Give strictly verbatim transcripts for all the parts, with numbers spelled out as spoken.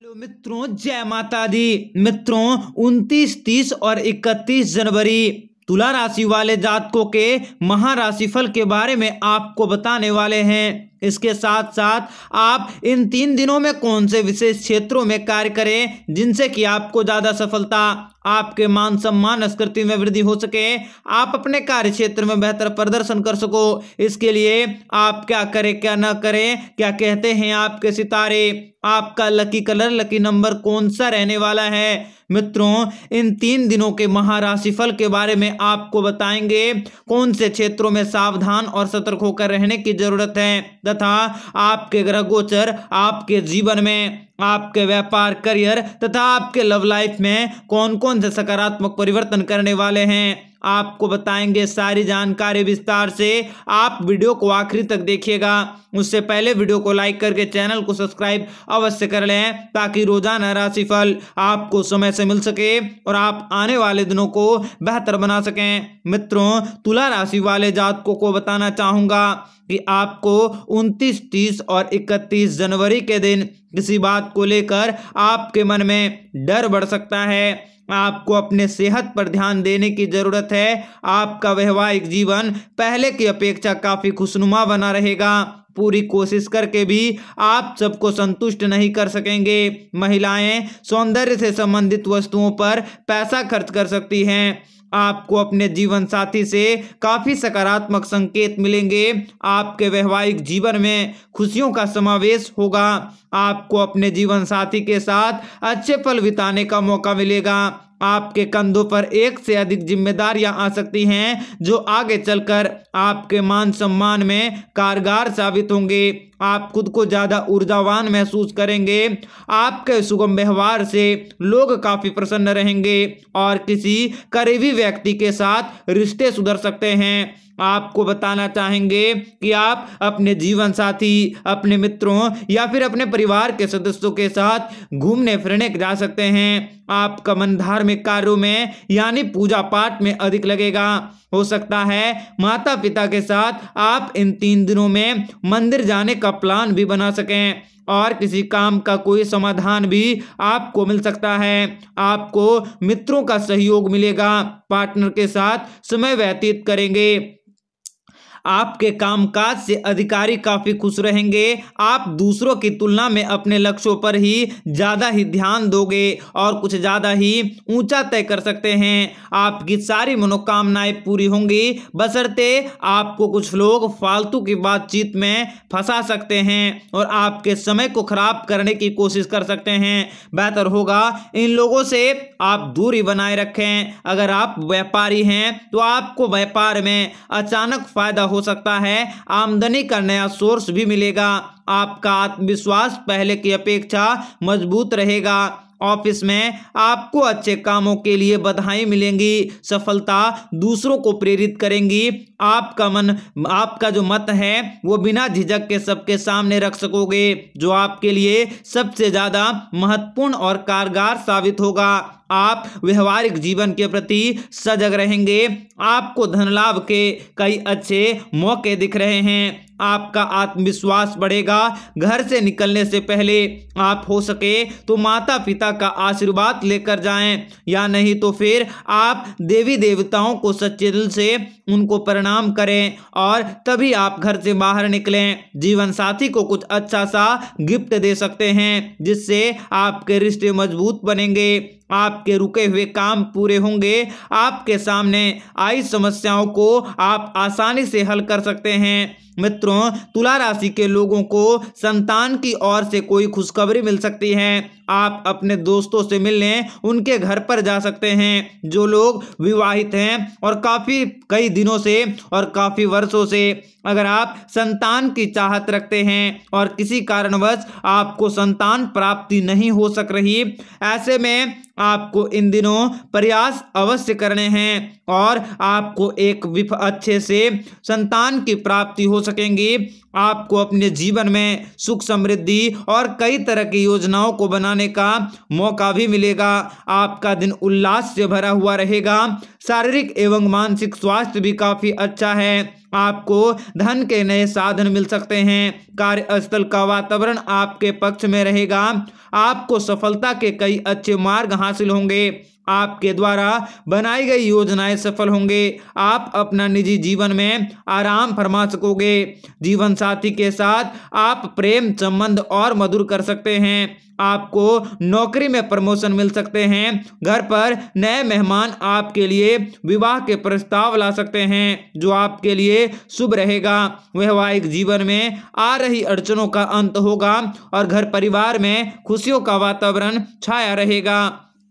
Hello मित्रों, जय माता दी। मित्रों, उनतीस, तीस और इकतीस जनवरी तुला राशि वाले जातकों के महाराशिफल के बारे में आपको बताने वाले हैं। इसके साथ साथ आप इन तीन दिनों में कौन से विशेष क्षेत्रों में कार्य करें जिनसे कि आपको ज्यादा सफलता, आपके मान सम्मान संस्कृति में वृद्धि हो सके, आप अपने कार्य क्षेत्र में बेहतर प्रदर्शन कर सको। इसके लिए आप क्या करें क्या ना करें, क्या कहते हैं आपके सितारे, आपका लकी कलर लकी नंबर कौन सा रहने वाला है। मित्रों, इन तीन दिनों के महाराशिफल के बारे में आपको बताएंगे कौन से क्षेत्रों में सावधान और सतर्क होकर रहने की जरूरत है तथा आपके ग्रह गोचर आपके जीवन में, आपके व्यापार, करियर तथा आपके लव लाइफ में कौन कौन से सकारात्मक परिवर्तन करने वाले हैं। आपको बताएंगे सारी जानकारी विस्तार से। आप वीडियो को आखिरी तक देखिएगा। उससे पहले वीडियो को लाइक करके चैनल को सब्सक्राइब अवश्य कर लें ताकि रोजाना राशिफल आपको समय से मिल सके और आप आने वाले दिनों को बेहतर बना सकें। मित्रों, तुला राशि वाले जातकों को बताना चाहूंगा कि आपको उनतीस, तीस और इकतीस जनवरी के दिन किसी बात को लेकर आपके मन में डर बढ़ सकता है। आपको अपने सेहत पर ध्यान देने की जरूरत है। आपका वैवाहिक जीवन पहले की अपेक्षा काफी खुशनुमा बना रहेगा। पूरी कोशिश करके भी आप सबको संतुष्ट नहीं कर सकेंगे। महिलाएं सौंदर्य से संबंधित वस्तुओं पर पैसा खर्च कर सकती हैं। आपको अपने जीवन साथी से काफी सकारात्मक संकेत मिलेंगे। आपके वैवाहिक जीवन में खुशियों का समावेश होगा। आपको अपने जीवन साथी के साथ अच्छे पल बिताने का मौका मिलेगा। आपके कंधों पर एक से अधिक जिम्मेदारियां आ सकती हैं जो आगे चलकर आपके मान सम्मान में कारगर साबित होंगे। आप खुद को ज्यादा ऊर्जावान महसूस करेंगे। आपके सुगम व्यवहार से लोग काफी प्रसन्न रहेंगे और किसी करीबी व्यक्ति के साथ रिश्ते सुधर सकते हैं। आपको बताना चाहेंगे कि आप अपने जीवन साथी, अपने मित्रों या फिर अपने परिवार के सदस्यों के साथ घूमने फिरने जा सकते हैं। आपका मन धार्मिक कार्यों में यानी पूजा पाठ में अधिक लगेगा। हो सकता है माता पिता के साथ आप इन तीन दिनों में मंदिर जाने का प्लान भी बना सकें और किसी काम का कोई समाधान भी आपको मिल सकता है। आपको मित्रों का सहयोग मिलेगा। पार्टनर के साथ समय व्यतीत करेंगे। आपके कामकाज से अधिकारी काफी खुश रहेंगे। आप दूसरों की तुलना में अपने लक्ष्यों पर ही ज्यादा ही ध्यान दोगे और कुछ ज्यादा ही ऊंचा तय कर सकते हैं। आपकी सारी मनोकामनाएं पूरी होंगी, बशर्ते आपको कुछ लोग फालतू की बातचीत में फंसा सकते हैं और आपके समय को खराब करने की कोशिश कर सकते हैं। बेहतर होगा इन लोगों से आप दूरी बनाए रखें। अगर आप व्यापारी हैं तो आपको व्यापार में अचानक फायदा हो सकता है। आमदनी का नया सोर्स भी मिलेगा। आपका आत्मविश्वास पहले की अपेक्षा मजबूत रहेगा। ऑफिस में आपको अच्छे कामों के लिए बधाई मिलेंगी। सफलता दूसरों को प्रेरित करेंगी। आपका मन, आपका जो मत है वो बिना झिझक के सबके सामने रख सकोगे, जो आपके लिए सबसे ज्यादा महत्वपूर्ण और कारगर साबित होगा। आप व्यवहारिक जीवन के प्रति सजग रहेंगे। आपको धन लाभ के कई अच्छे मौके दिख रहे हैं। आपका आत्मविश्वास बढ़ेगा। घर से निकलने से पहले आप हो सके तो माता पिता का आशीर्वाद लेकर जाएं, या नहीं तो फिर आप देवी देवताओं को सच्चे दिल से उनको प्रणाम करें और तभी आप घर से बाहर निकलें। जीवन साथी को कुछ अच्छा सा गिफ्ट दे सकते हैं जिससे आपके रिश्ते मजबूत बनेंगे। आपके रुके हुए काम पूरे होंगे। आपके सामने आई समस्याओं को आप आसानी से हल कर सकते हैं। मित्रों, तुला राशि के लोगों को संतान की ओर से कोई खुशखबरी मिल सकती है। आप अपने दोस्तों से मिलने उनके घर पर जा सकते हैं। जो लोग विवाहित हैं और काफी कई दिनों से और काफी वर्षों से अगर आप संतान की चाहत रखते हैं और किसी कारणवश आपको संतान प्राप्ति नहीं हो सक रही, ऐसे में आपको इन दिनों प्रयास अवश्य करने हैं और आपको एक विफ अच्छे से संतान की प्राप्ति हो सकेंगी। आपको अपने जीवन में सुख समृद्धि और कई तरह की योजनाओं को बनाने का मौका भी मिलेगा। आपका दिन उल्लास से भरा हुआ रहेगा। शारीरिक एवं मानसिक स्वास्थ्य भी काफी अच्छा है। आपको धन के नए साधन मिल सकते हैं। कार्यस्थल का वातावरण आपके पक्ष में रहेगा। आपको सफलता के कई अच्छे मार्ग हासिल होंगे। आपके द्वारा बनाई गई योजनाएं सफल होंगे। आप अपना निजी जीवन में आराम फरमा सकोगे। जीवन साथी के साथ आप प्रेम संबंध और मधुर कर सकते हैं। आपको नौकरी में प्रमोशन मिल सकते हैं। घर पर नए मेहमान आपके लिए विवाह के प्रस्ताव ला सकते हैं, जो आपके लिए शुभ रहेगा। वैवाहिक जीवन में आ रही अड़चनों का अंत होगा और घर परिवार में खुशियों का वातावरण छाया रहेगा।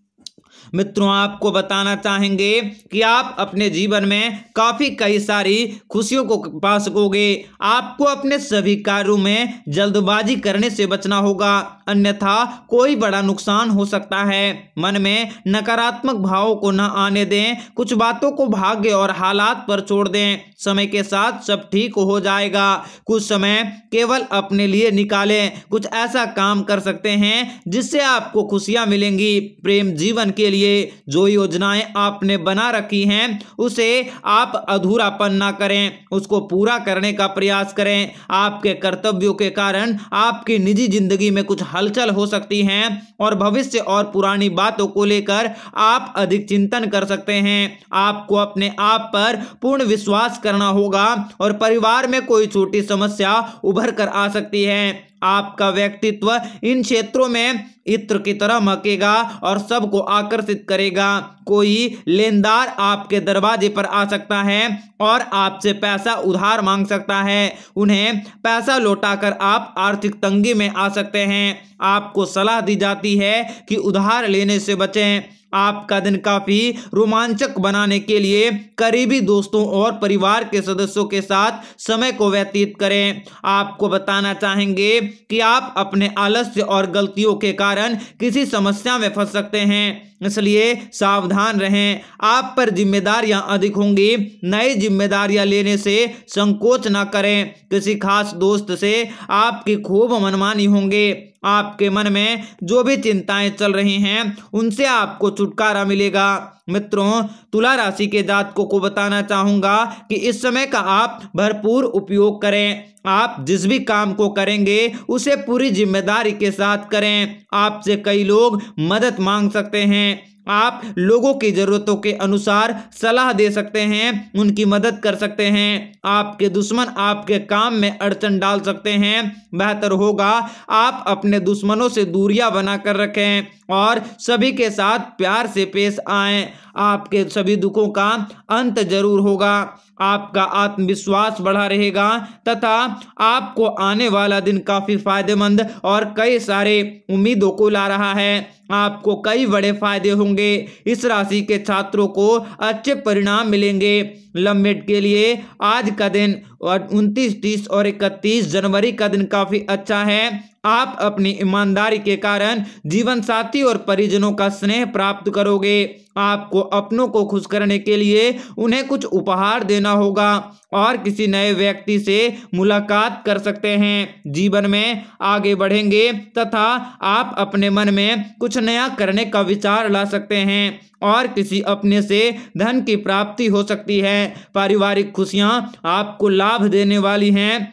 मित्रों, आपको बताना चाहेंगे कि आप अपने जीवन में काफी कई सारी खुशियों को पा सकोगे। आपको अपने सभी कार्यों में जल्दबाजी करने से बचना होगा, अन्यथा कोई बड़ा नुकसान हो सकता है। मन में नकारात्मक भावों को न आने दें। कुछ बातों को भाग्य और हालात पर छोड़ दें। समय के साथ सब ठीक हो जाएगा। कुछ समय केवल अपने लिए निकालें। कुछ ऐसा काम कर सकते हैं जिससे आपको खुशियां मिलेंगी। प्रेम जीवन के लिए जो योजनाएं आपने बना रखी हैं, उसे आप अधूरापन ना करें, उसको पूरा करने का प्रयास करें। आपके कर्तव्यों के कारण आपकी निजी जिंदगी में कुछ हलचल हो सकती है और भविष्य और पुरानी बातों को लेकर आप अधिक चिंतन कर सकते हैं। आपको अपने आप पर पूर्ण विश्वास करना होगा और परिवार में कोई छोटी समस्या उभर कर आ सकती है। आपका व्यक्तित्व इन क्षेत्रों में इत्र की तरह महकेगा और सबको आकर्षित करेगा। कोई लेनदार आपके दरवाजे पर आ सकता है और आपसे पैसा उधार मांग सकता है। उन्हें पैसा लौटाकर आप आर्थिक तंगी में आ सकते हैं। आपको सलाह दी जाती है कि उधार लेने से बचें। आपका दिन काफी रोमांचक बनाने के लिए करीबी दोस्तों और परिवार के सदस्यों के साथ समय को व्यतीत करें। आपको बताना चाहेंगे कि आप अपने आलस्य और गलतियों के कारण किसी समस्या में फंस सकते हैं, इसलिए सावधान रहें। आप पर जिम्मेदारियां अधिक होंगी। नई जिम्मेदारियां लेने से संकोच न करें। किसी खास दोस्त से आपकी खूब मनमानी होंगे। आपके मन में जो भी चिंताएं चल रही हैं, उनसे आपको छुटकारा मिलेगा। मित्रों, तुला राशि के जातकों को बताना चाहूंगा कि इस समय का आप भरपूर उपयोग करें। आप जिस भी काम को करेंगे उसे पूरी जिम्मेदारी के साथ करें। आपसे कई लोग मदद मांग सकते हैं। आप लोगों की जरूरतों के अनुसार सलाह दे सकते हैं, उनकी मदद कर सकते हैं। आपके दुश्मन आपके काम में अड़चन डाल सकते हैं। बेहतर होगा आप अपने दुश्मनों से दूरियां बनाकर रखें और सभी के साथ प्यार से पेश आएं। आपके सभी दुखों का अंत जरूर होगा। आपका आत्मविश्वास बढ़ा रहेगा तथा आपको आने वाला दिन काफी फायदेमंद और कई सारे उम्मीदों को ला रहा है। आपको कई बड़े फायदे होंगे। इस राशि के छात्रों को अच्छे परिणाम मिलेंगे। लंबेट के लिए आज का दिन और उनतीस, तीस और इकतीस जनवरी का दिन काफी अच्छा है। आप अपनी ईमानदारी के कारण जीवन साथी और परिजनों का स्नेह प्राप्त करोगे। आपको अपनों को खुश करने के लिए उन्हें कुछ उपहार देना होगा और किसी नए व्यक्ति से मुलाकात कर सकते हैं। जीवन में आगे बढ़ेंगे तथा आप अपने मन में कुछ नया करने का विचार ला सकते हैं और किसी अपने से धन की प्राप्ति हो सकती है। पारिवारिक खुशियां आपको लाभ देने वाली हैं।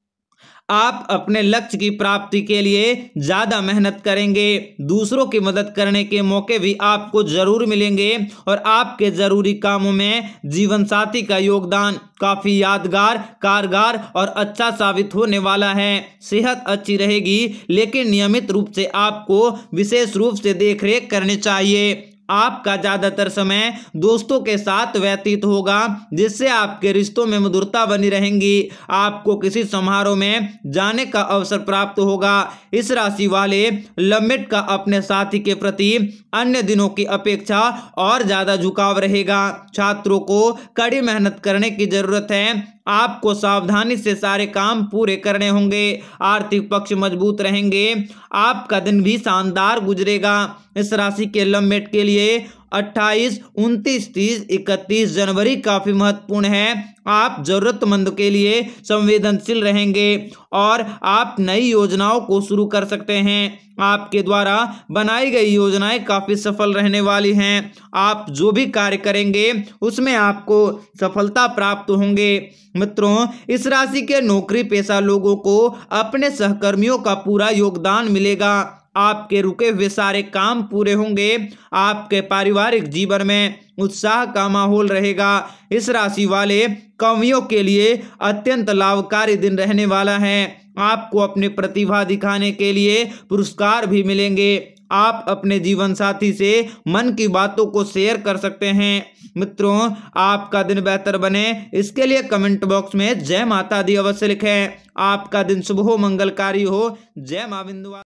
आप अपने लक्ष्य की प्राप्ति के लिए ज्यादा मेहनत करेंगे। दूसरों की मदद करने के मौके भी आपको जरूर मिलेंगे और आपके जरूरी कामों में जीवन साथी का योगदान काफी यादगार, कारगर और अच्छा साबित होने वाला है। सेहत अच्छी रहेगी, लेकिन नियमित रूप से आपको विशेष रूप से देखरेख करनी चाहिए। आपका ज्यादातर समय दोस्तों के साथ व्यतीत होगा, जिससे आपके रिश्तों में मधुरता बनी रहेंगी। आपको किसी समारोह में जाने का अवसर प्राप्त होगा। इस राशि वाले लंबेट का अपने साथी के प्रति अन्य दिनों की अपेक्षा और ज्यादा झुकाव रहेगा। छात्रों को कड़ी मेहनत करने की जरूरत है। आपको सावधानी से सारे काम पूरे करने होंगे। आर्थिक पक्ष मजबूत रहेंगे। आपका दिन भी शानदार गुजरेगा। इस राशि के लंबेट के लिए अट्ठाईस, उनतीस, तीस, इकतीस जनवरी काफी महत्वपूर्ण है। आप जरूरतमंद के लिए संवेदनशील रहेंगे और आप नई योजनाओं को शुरू कर सकते हैं। आपके द्वारा बनाई गई योजनाएं काफी सफल रहने वाली हैं। आप जो भी कार्य करेंगे उसमें आपको सफलता प्राप्त होंगे। मित्रों, इस राशि के नौकरी पेशा लोगों को अपने सहकर्मियों का पूरा योगदान मिलेगा। आपके रुके हुए सारे काम पूरे होंगे। आपके पारिवारिक जीवन में उत्साह का माहौल रहेगा। इस राशि वाले कवियों के लिए अत्यंत लाभकारी दिन रहने वाला है। आपको अपनी प्रतिभा दिखाने के लिए पुरस्कार भी मिलेंगे। आप अपने जीवन साथी से मन की बातों को शेयर कर सकते हैं। मित्रों, आपका दिन बेहतर बने इसके लिए कमेंट बॉक्स में जय माता दी अवश्य लिखें। आपका दिन शुभ हो, मंगलकारी हो। जय मां बिंदु।